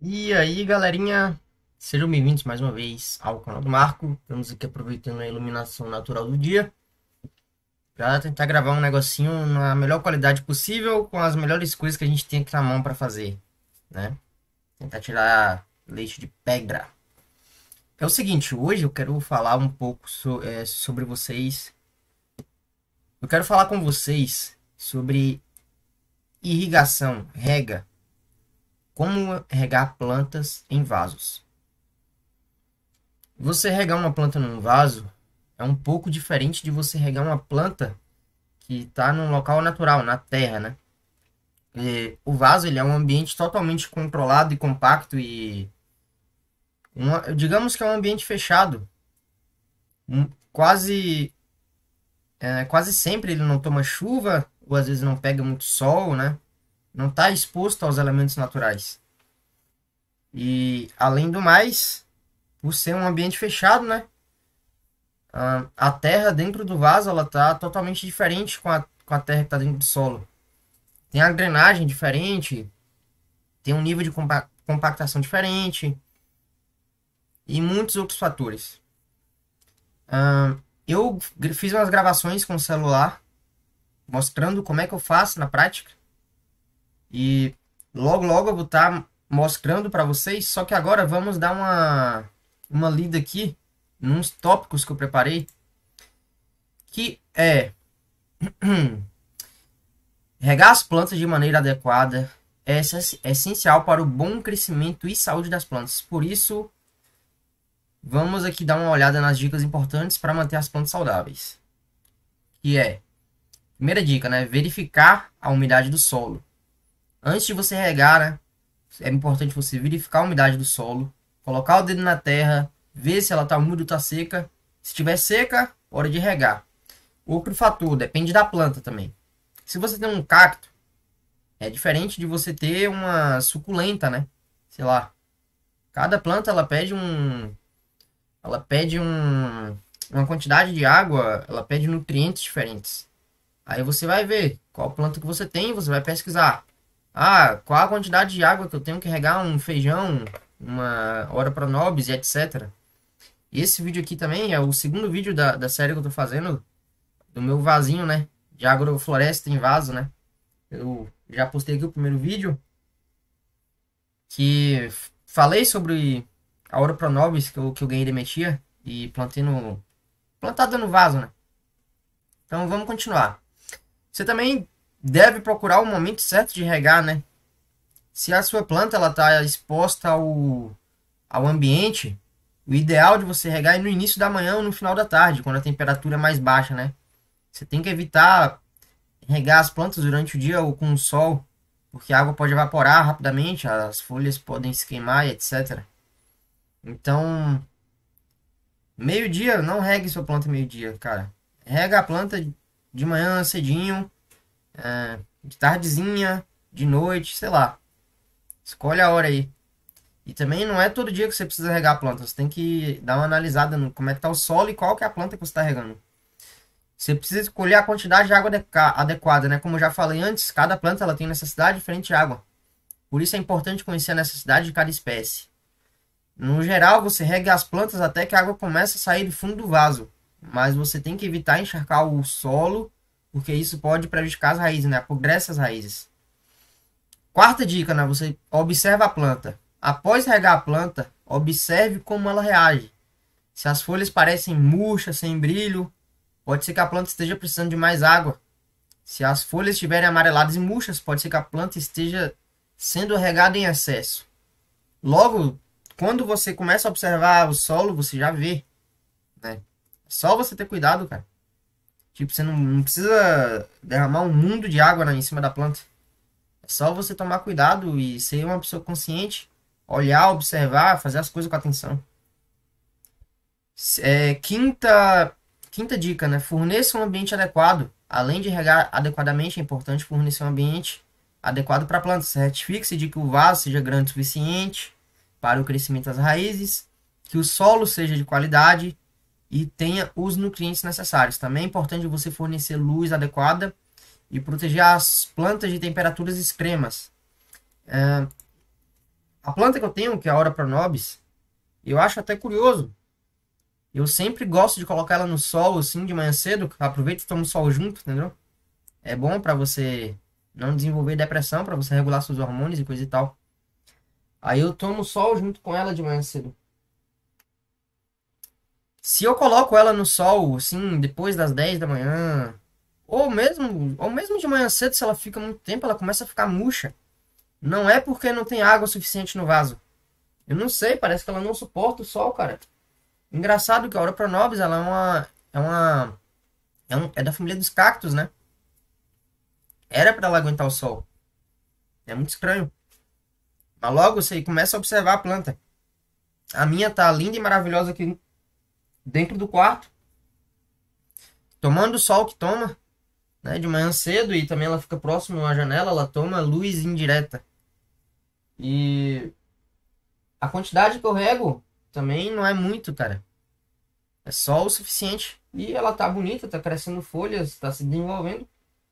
E aí, galerinha, sejam bem-vindos mais uma vez ao canal do Marco. Estamos aqui aproveitando a iluminação natural do dia para tentar gravar um negocinho na melhor qualidade possível, com as melhores coisas que a gente tem aqui na mão para fazer, né? Tentar tirar leite de pedra. É o seguinte, hoje eu quero falar um pouco sobre vocês. Eu quero falar com vocês sobre irrigação, rega, como regar plantas em vasos. Você regar uma planta num vaso é um pouco diferente de você regar uma planta que está num local natural, na terra, né? E o vaso ele é um ambiente totalmente controlado e compacto e digamos que é um ambiente fechado. Quase quase sempre ele não toma chuva ou às vezes não pega muito sol, né? Não está exposto aos elementos naturais. E além do mais, por ser um ambiente fechado, né? A terra dentro do vaso ela tá totalmente diferente com a terra que está dentro do solo. Tem a drenagem diferente, tem um nível de compactação diferente e muitos outros fatores. Eu fiz umas gravações com o celular mostrando como é que eu faço na prática e logo logo eu vou estar mostrando para vocês. Só que agora vamos dar uma lida aqui nos tópicos que eu preparei, que é regar as plantas de maneira adequada é essencial para o bom crescimento e saúde das plantas. Por isso, vamos aqui dar uma olhada nas dicas importantes para manter as plantas saudáveis. Que é, primeira dica, né? Verificar a umidade do solo. Antes de você regar, né? É importante você verificar a umidade do solo, colocar o dedo na terra, ver se ela está úmida ou está seca. Se estiver seca, hora de regar. Outro fator, depende da planta também. Se você tem um cacto, é diferente de você ter uma suculenta, né? Sei lá. Cada planta uma quantidade de água, ela pede nutrientes diferentes. Aí você vai ver qual planta que você tem, você vai pesquisar. Ah, qual a quantidade de água que eu tenho que regar um feijão, uma hora para nobis e etc. E esse vídeo aqui também é o segundo vídeo da série que eu tô fazendo do meu vasinho, né? De agrofloresta em vaso, né? Eu já postei aqui o primeiro vídeo que falei sobre a Aura Pronobis que eu ganhei de Metia e plantado no vaso, né? Então vamos continuar. Você também deve procurar o momento certo de regar, né? Se a sua planta ela está exposta ao ambiente, o ideal de você regar é no início da manhã ou no final da tarde, quando a temperatura é mais baixa, né? Você tem que evitar regar as plantas durante o dia ou com o sol, porque a água pode evaporar rapidamente, as folhas podem se queimar e etc. Então, meio-dia, não regue sua planta meio-dia, cara. Rega a planta de manhã cedinho, de tardezinha, de noite, sei lá. Escolhe a hora aí. E também não é todo dia que você precisa regar a planta. Você tem que dar uma analisada no como é que tá o solo e qual que é a planta que você está regando. Você precisa escolher a quantidade de água adequada, né? Como eu já falei antes, cada planta ela tem necessidade diferente de água. Por isso é importante conhecer a necessidade de cada espécie. No geral, você rega as plantas até que a água comece a sair do fundo do vaso. Mas você tem que evitar encharcar o solo, porque isso pode prejudicar as raízes, né? Apodrece as raízes. Quarta dica, né? Você observa a planta. Após regar a planta, observe como ela reage. Se as folhas parecem murchas, sem brilho, pode ser que a planta esteja precisando de mais água. Se as folhas estiverem amareladas e murchas, pode ser que a planta esteja sendo regada em excesso. Logo, quando você começa a observar o solo, você já vê, né? É só você ter cuidado, cara. Tipo, você não precisa derramar um mundo de água em cima da planta. É só você tomar cuidado e ser uma pessoa consciente, olhar, observar, fazer as coisas com atenção. Quinta dica, né? Forneça um ambiente adequado. Além de regar adequadamente, é importante fornecer um ambiente adequado para a planta. Certifique-se de que o vaso seja grande o suficiente para o crescimento das raízes, que o solo seja de qualidade e tenha os nutrientes necessários. Também é importante você fornecer luz adequada e proteger as plantas de temperaturas extremas. A planta que eu tenho, que é a Ora Pronobis, eu acho até curioso. Eu sempre gosto de colocar ela no sol, assim, de manhã cedo. Aproveita e toma o sol junto, entendeu? É bom pra você não desenvolver depressão, pra você regular seus hormônios e coisa e tal. Aí eu tomo sol junto com ela de manhã cedo. Se eu coloco ela no sol, assim, depois das 10 da manhã, ou mesmo de manhã cedo, se ela fica muito tempo, ela começa a ficar murcha. Não é porque não tem água suficiente no vaso. Eu não sei, parece que ela não suporta o sol, cara. Engraçado que a Ora Pronobis, ela é da família dos cactos, né? Era pra ela aguentar o sol. É muito estranho. Mas logo você começa a observar a planta. A minha tá linda e maravilhosa aqui dentro do quarto, tomando o sol que toma, né, de manhã cedo, e também ela fica próximo à janela, ela toma luz indireta. E a quantidade que eu rego também não é muito, cara. É só o suficiente. E ela tá bonita, tá crescendo folhas, tá se desenvolvendo.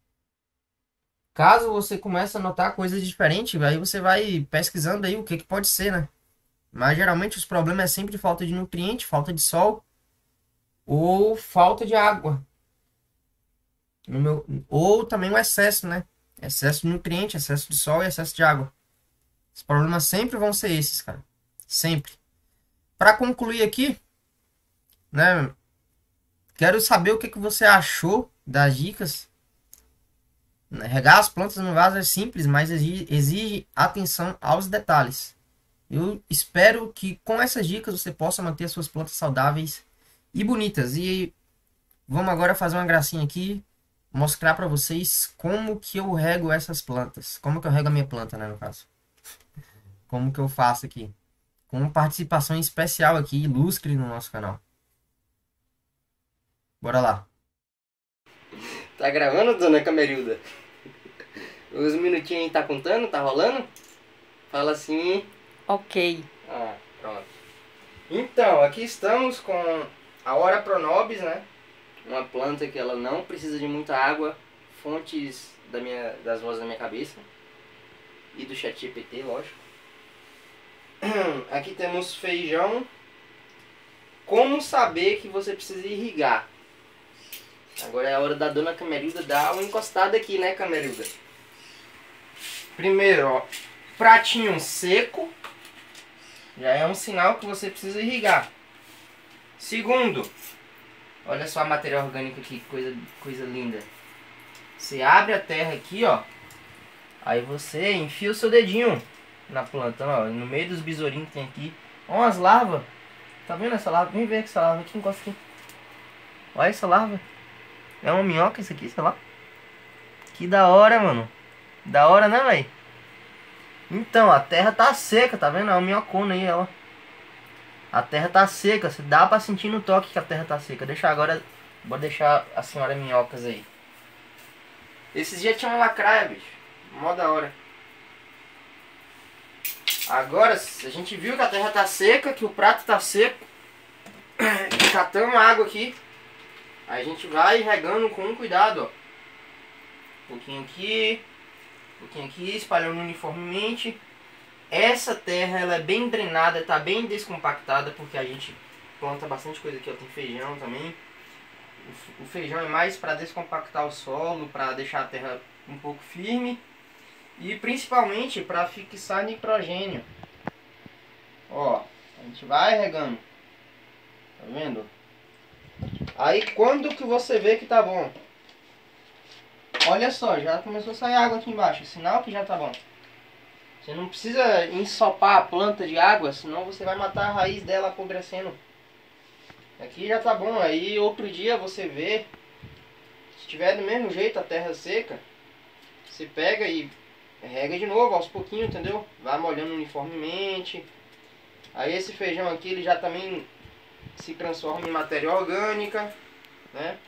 Caso você comece a notar coisas diferentes, aí você vai pesquisando aí o que que pode ser, né? Mas geralmente os problemas é sempre falta de nutriente, falta de sol ou falta de água. Ou também o excesso, né? Excesso de nutriente, excesso de sol e excesso de água. Os problemas sempre vão ser esses, cara. Sempre. Para concluir aqui, né? Quero saber o que que você achou das dicas. Regar as plantas no vaso é simples, mas exige atenção aos detalhes. Eu espero que com essas dicas você possa manter suas plantas saudáveis e bonitas. E vamos agora fazer uma gracinha aqui, mostrar para vocês como que eu rego essas plantas. Como que eu rego a minha planta, né, no caso. Como que eu faço aqui. Com participação especial aqui, ilustre no nosso canal. Bora lá. Tá gravando, dona Camerilda? Os minutinhos aí tá contando? Tá rolando? Fala assim. Ok. Ah, pronto. Então, aqui estamos com a Ora Pronobis, né? Uma planta que ela não precisa de muita água. Fontes das vozes da minha cabeça. E do ChatGPT, lógico. Aqui temos feijão. Como saber que você precisa irrigar? Agora é a hora da dona Camerilda dar uma encostada aqui, né, Camerilda? Primeiro, ó, pratinho seco. Já é um sinal que você precisa irrigar. Segundo, olha só a matéria orgânica aqui, coisa linda. Você abre a terra aqui, ó. Aí você enfia o seu dedinho na planta, ó, no meio dos besourinhos que tem aqui. Ó, umas larvas. Tá vendo essa larva? Vem ver essa larva aqui, encosta aqui. Olha essa larva. É uma minhoca isso aqui, sei lá. Que da hora, mano. Da hora, né, velho? Então, a terra tá seca, tá vendo? É uma minhocona aí, ó. A terra tá seca, dá pra sentir no toque que a terra tá seca. Deixa agora, vou deixar a senhora minhocas aí. Esses dias tinha uma lacraia, bicho. Mó da hora. Agora, a gente viu que a terra tá seca, que o prato tá seco. Catamos água aqui. Aí a gente vai regando com cuidado, ó. Um pouquinho aqui, espalhando uniformemente. Essa terra, ela é bem drenada, tá bem descompactada, porque a gente planta bastante coisa aqui, ó. Tem feijão também. O feijão é mais para descompactar o solo, para deixar a terra um pouco firme. E principalmente para fixar nitrogênio. Ó, a gente vai regando. Tá vendo? Aí quando que você vê que tá bom? Olha só, já começou a sair água aqui embaixo. Sinal que já tá bom. Você não precisa ensopar a planta de água, senão você vai matar a raiz dela apodrecendo. Aqui já tá bom. Aí outro dia você vê. Se tiver do mesmo jeito a terra seca, você pega e rega de novo aos pouquinhos, entendeu? Vai molhando uniformemente. Aí esse feijão aqui, ele já também se transforma em matéria orgânica, né?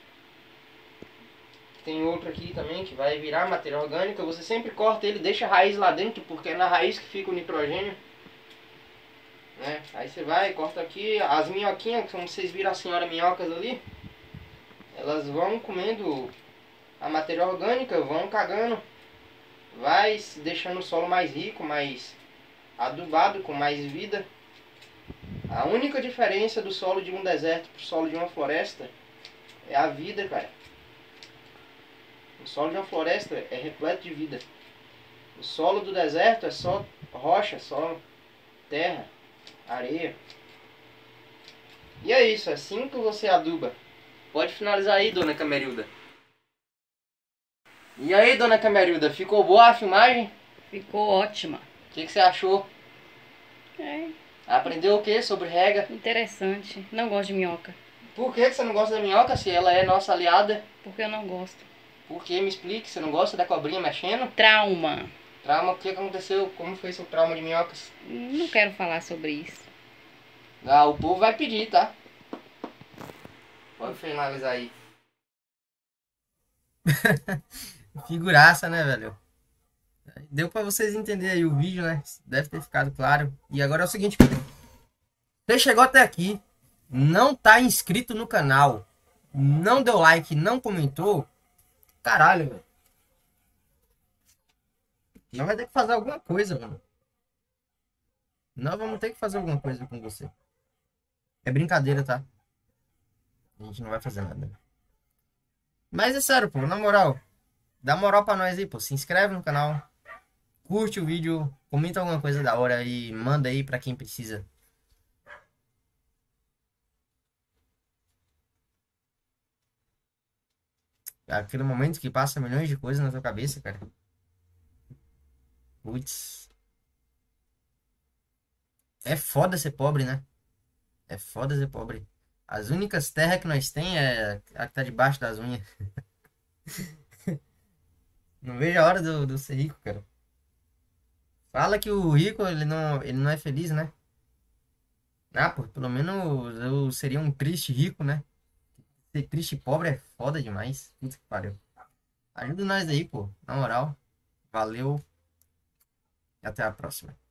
Tem outro aqui também que vai virar matéria orgânica. Você sempre corta ele, deixa a raiz lá dentro, porque é na raiz que fica o nitrogênio, né? Aí você vai, corta aqui. As minhoquinhas, como vocês viram as senhoras minhocas ali, elas vão comendo a matéria orgânica, vão cagando. Vai deixando o solo mais rico, mais adubado com mais vida. A única diferença do solo de um deserto pro solo de uma floresta é a vida, cara. O solo de uma floresta é repleto de vida. O solo do deserto é só rocha, só terra, areia. E é isso, é assim que você aduba. Pode finalizar aí, dona Camerilda. E aí, dona Camerilda, ficou boa a filmagem? Ficou ótima. O que você achou? É Aprendeu o que sobre rega? interessante. Não gosto de minhoca. Por que você não gosta da minhoca se ela é nossa aliada? Porque eu não gosto. Por que? Me explique, você não gosta da cobrinha mexendo? Trauma. Trauma, o que aconteceu? Como foi seu trauma de minhocas? Não quero falar sobre isso. Ah, o povo vai pedir, tá? Pode finalizar aí. Figuraça, né, velho? Deu pra vocês entenderem aí o vídeo, né? Deve ter ficado claro. E agora é o seguinte, você chegou até aqui, não tá inscrito no canal, não deu like, não comentou, caralho, velho. Nós vai ter que fazer alguma coisa, mano. Nós vamos ter que fazer alguma coisa com você. É brincadeira, tá? A gente não vai fazer nada. Mas é sério, pô, na moral. Dá moral pra nós aí, pô. Se inscreve no canal. Curte o vídeo. Comenta alguma coisa da hora e manda aí pra quem precisa. É aquele momento que passa milhões de coisas na tua cabeça, cara. Putz. É foda ser pobre, né? É foda ser pobre. As únicas terras que nós tem é a que tá debaixo das unhas. Não vejo a hora do ser rico, cara. Fala que o rico, ele não é feliz, né? Ah, pô, pelo menos eu seria um triste rico, né? Ser triste e pobre é foda demais. Puta que pariu. Ajuda nós aí, pô. Na moral. Valeu. E até a próxima.